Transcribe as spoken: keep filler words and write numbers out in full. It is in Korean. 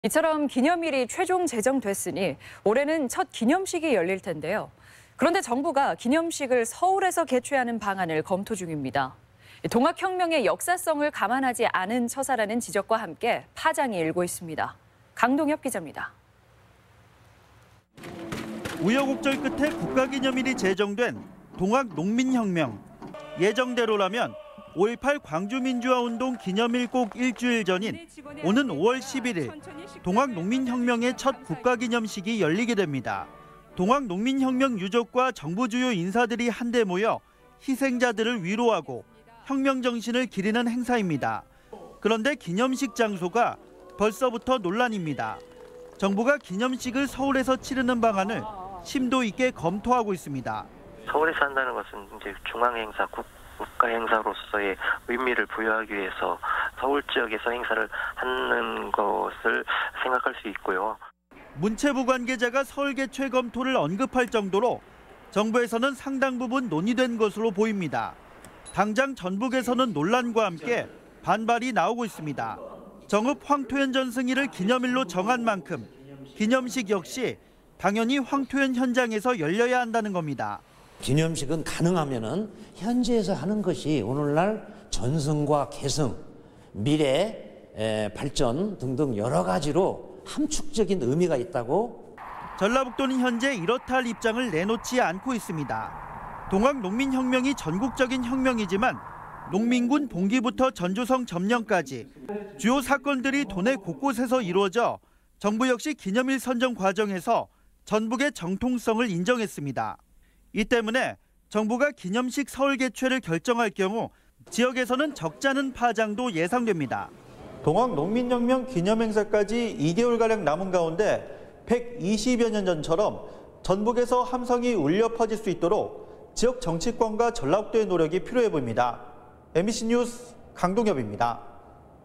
이처럼 기념일이 최종 제정됐으니 올해는 첫 기념식이 열릴 텐데요. 그런데 정부가 기념식을 서울에서 개최하는 방안을 검토 중입니다. 동학혁명의 역사성을 감안하지 않은 처사라는 지적과 함께 파장이 일고 있습니다. 강동엽 기자입니다. 우여곡절 끝에 국가기념일이 제정된 동학농민혁명. 예정대로라면 오일팔 광주민주화운동 기념일 꼭 일주일 전인 오는 오월 십일일 동학농민혁명의 첫 국가기념식이 열리게 됩니다. 동학농민혁명 유족과 정부 주요 인사들이 한데 모여 희생자들을 위로하고 혁명 정신을 기리는 행사입니다. 그런데 기념식 장소가 벌써부터 논란입니다. 정부가 기념식을 서울에서 치르는 방안을 심도 있게 검토하고 있습니다. 서울에서 한다는 것은 이제 중앙 행사, 국 국가 행사로서의 의미를 부여하기 위해서 서울 지역에서 행사를 하는 것을 생각할 수 있고요. 문체부 관계자가 서울 개최 검토를 언급할 정도로 정부에서는 상당 부분 논의된 것으로 보입니다. 당장 전북에서는 논란과 함께 반발이 나오고 있습니다. 정읍 황토현 전승일을 기념일로 정한 만큼 기념식 역시 당연히 황토현 현장에서 열려야 한다는 겁니다. 기념식은 가능하면은 현지에서 하는 것이 오늘날 전승과 계승, 미래 발전 등등 여러 가지로 함축적인 의미가 있다고. 전라북도는 현재 이렇다 할 입장을 내놓지 않고 있습니다. 동학농민혁명이 전국적인 혁명이지만 농민군 봉기부터 전조성 점령까지 주요 사건들이 도내 곳곳에서 이루어져 정부 역시 기념일 선정 과정에서 전북의 정통성을 인정했습니다. 이 때문에 정부가 기념식 서울 개최를 결정할 경우 지역에서는 적잖은 파장도 예상됩니다. 동학농민혁명 기념행사까지 이 개월가량 남은 가운데 백이십여 년 전처럼 전북에서 함성이 울려 퍼질 수 있도록 지역 정치권과 전라북도의 노력이 필요해 보입니다. 엠비씨 뉴스 강동엽입니다.